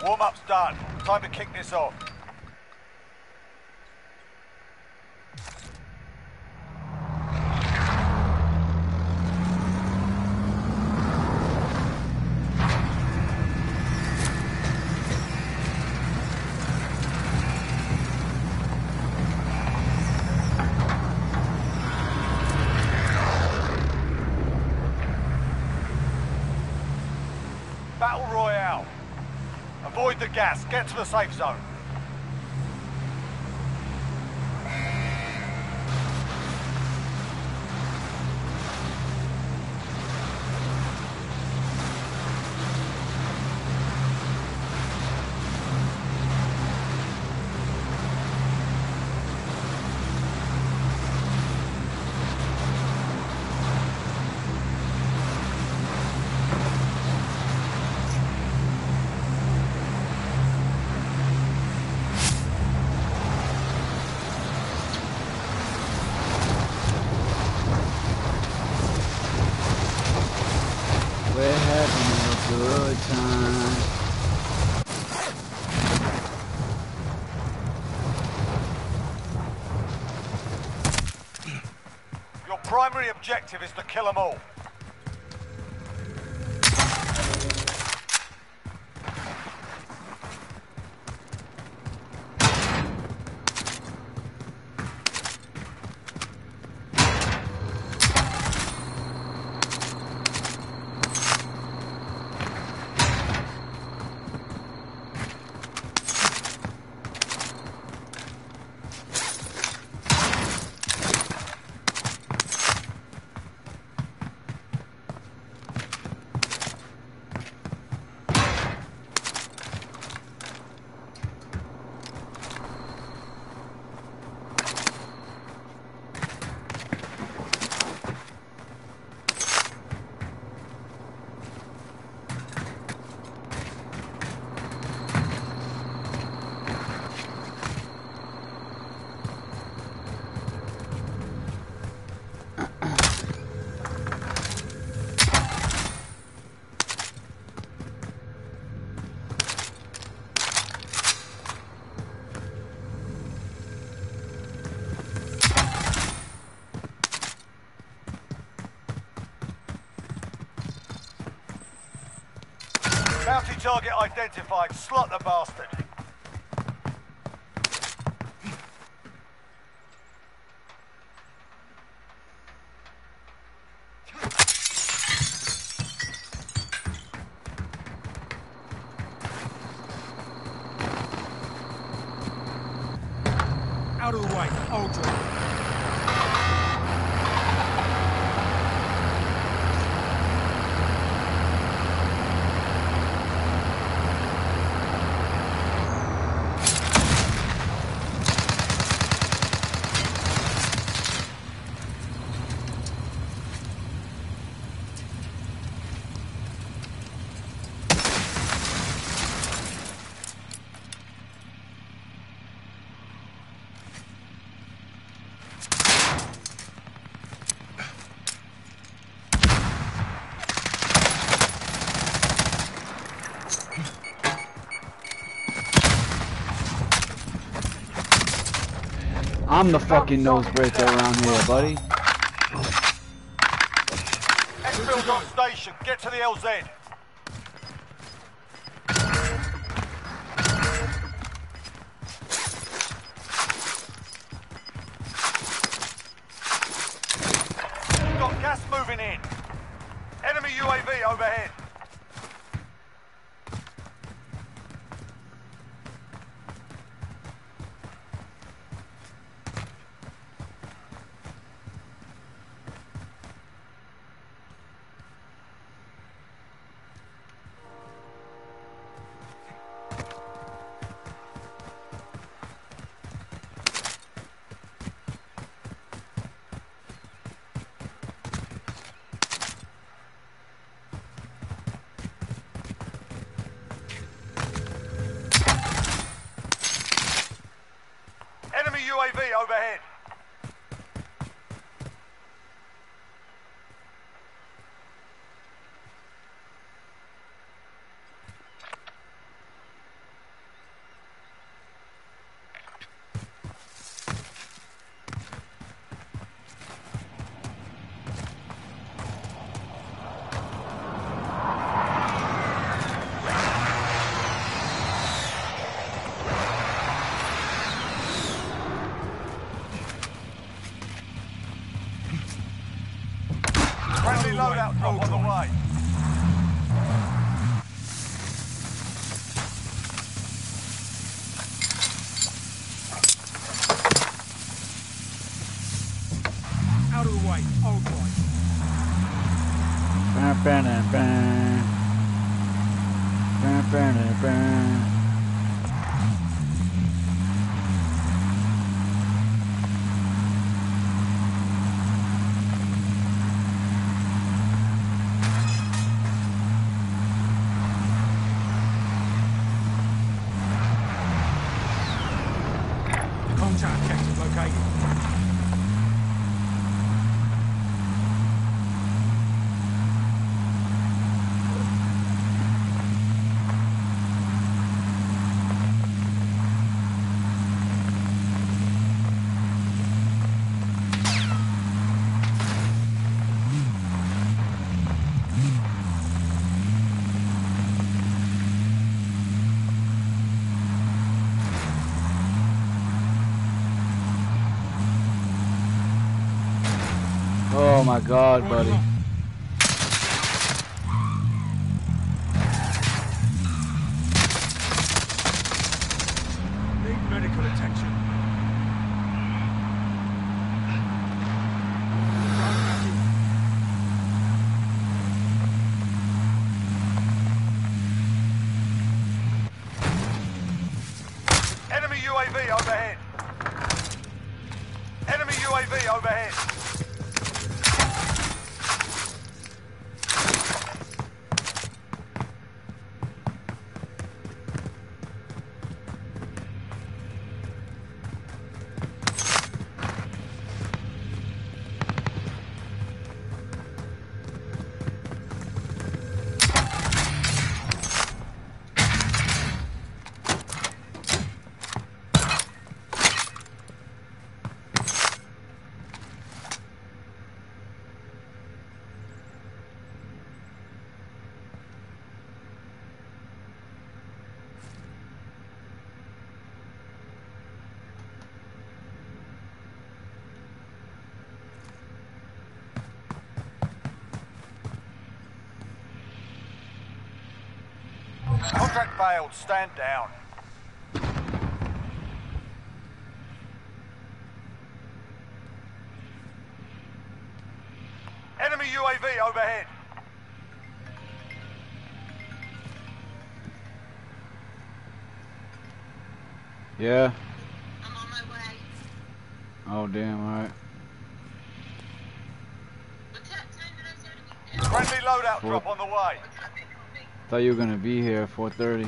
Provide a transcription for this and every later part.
Warm-up's done. Time to kick this off. Battle Royale. Avoid the gas. Get to the safe zone. We're having a good time. Your primary objective is to kill them all. Bounty target identified. Slot the bastard. Out of the way. I'll drive. I'm the fucking nose breaker around here, buddy. Exfil's on station. Get to the LZ. Got gas moving in. Enemy UAV overhead. Friendly loadout drop on the way. Out of the way. Hold right. Contact objective located. Oh my God, buddy. Need medical attention. Enemy UAV overhead. Enemy UAV overhead. Contract failed. Stand down. Enemy UAV overhead. Yeah. I'm on my way. Oh damn. All right. What time did I say to be there? Friendly loadout drop on the way. Thought you were gonna be here at 4:30.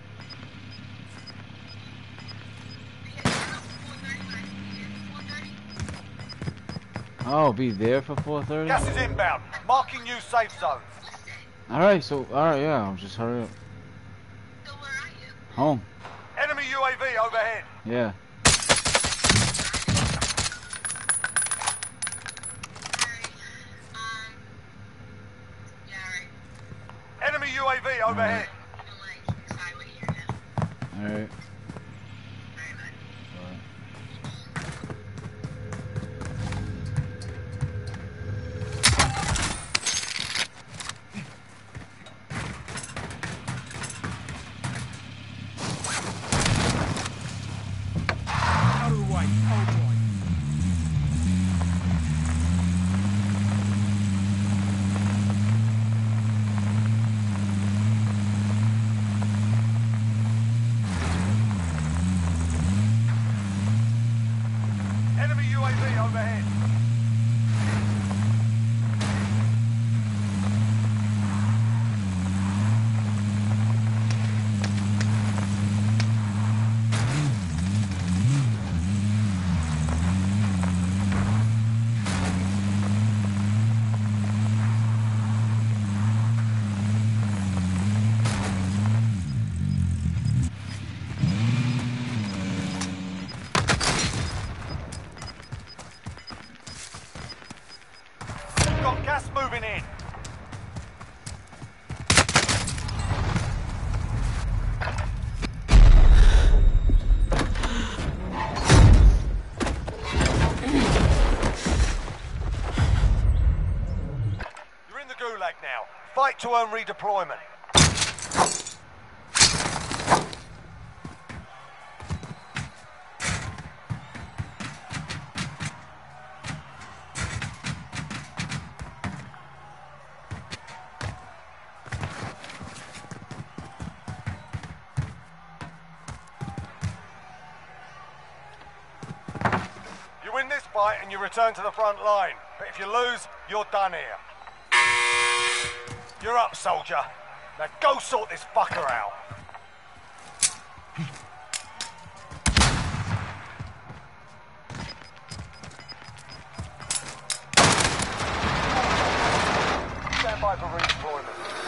Oh, be there for 4:30. Gas is inbound. Marking new safe zones. All right. So all right. Yeah. I'll just hurry up. So where are you? Home. Enemy UAV overhead. Yeah. Yeah, right. Enemy UAV overhead. You know what? Sorry, what year now? All right. Sorry, bud. Out of the way. Hold right. Enemy UAV overhead. Got gas moving in. You're Fight to earn redeployment. You win this fight and you return to the front line. But if you lose, you're done here. You're up, soldier. Now go sort this fucker out. Stand by for redeployment.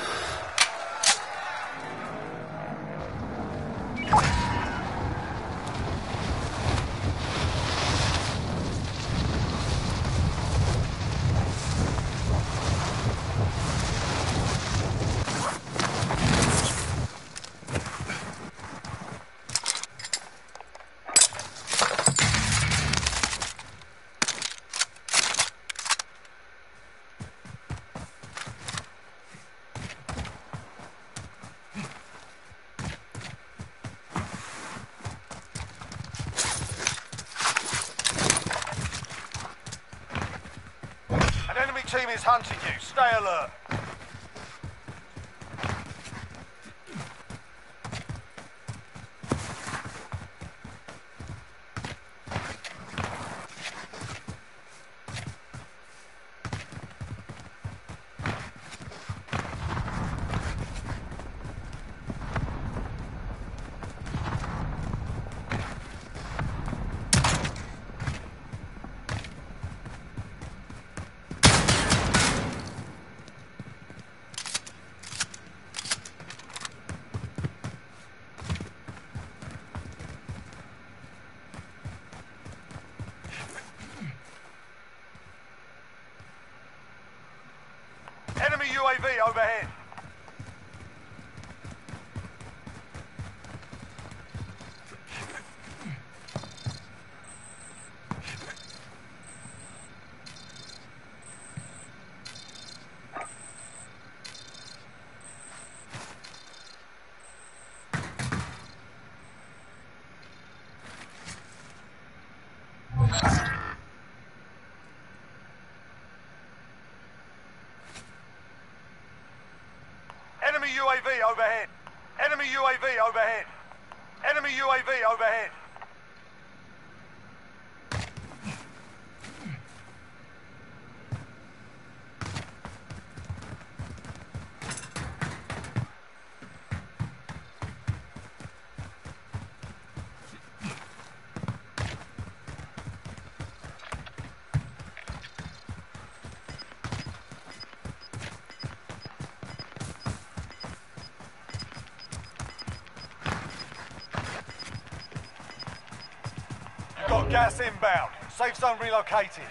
An enemy team is hunting you. Stay alert. Enemy UAV overhead. Enemy UAV overhead. Enemy UAV overhead. Enemy UAV overhead. Got gas inbound. Safe zone relocated.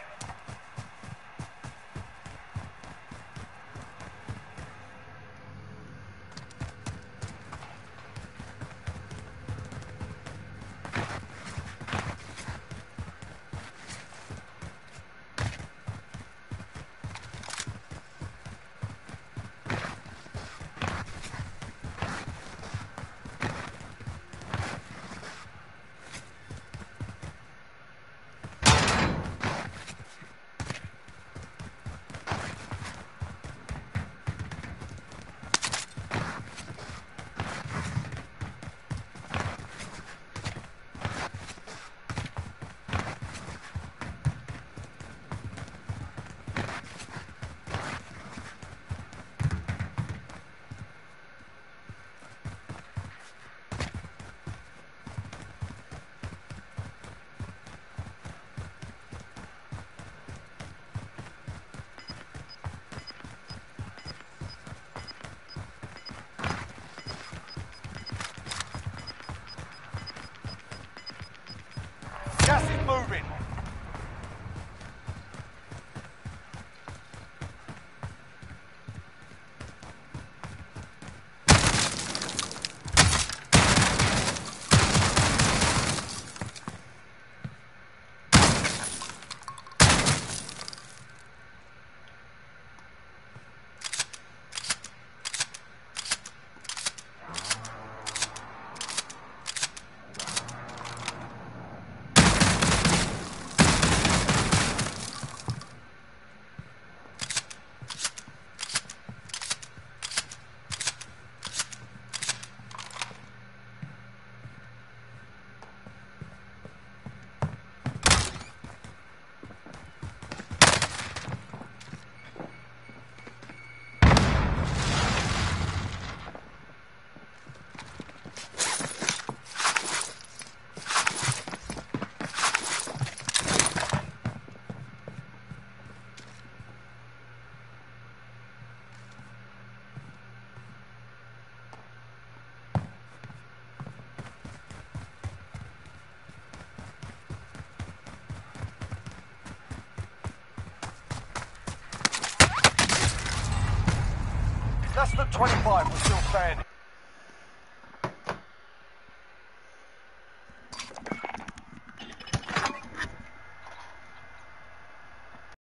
Less than 25, we're still standing.